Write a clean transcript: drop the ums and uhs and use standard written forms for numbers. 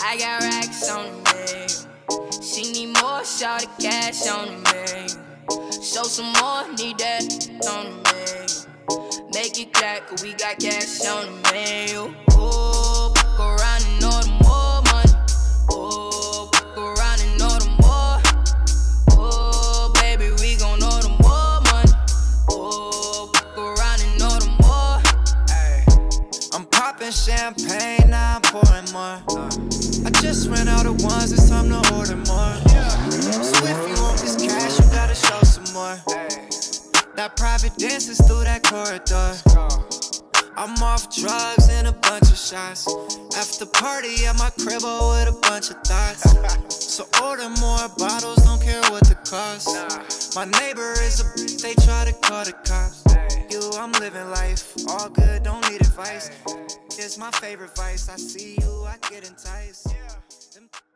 I got racks on the menu. She need more, shout the cash on the menu. Show some more, need that on the menu. Make it clap, cause we got cash on the menu. Oh, fuck around and order more money. Oh, fuck around and order more. Oh, baby, we gon' order more money. Oh, fuck around and order more. Ay, I'm popping champagne, now I'm pouring more. I just ran out of ones, it's time to order more. So if you want this cash, you gotta show some more. That private dances through that corridor. I'm off drugs and a bunch of shots. After party at my crib with a bunch of thoughts. So order more bottles, don't care what the cost. My neighbor is a bitch, they try to call the cops. You, I'm living life, all good, don't need advice. It's my favorite vice, I see you, I get enticed.